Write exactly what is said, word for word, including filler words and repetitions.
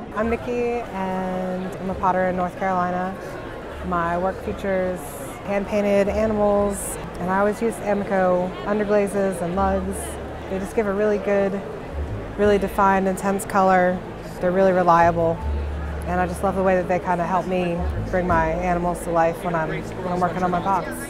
I'm Nikki and I'm a potter in North Carolina. My work features hand-painted animals, and I always use AMACO Underglazes and lugs. They just give a really good, really defined, intense color. They're really reliable, and I just love the way that they kind of help me bring my animals to life when I'm, when I'm working on my pots.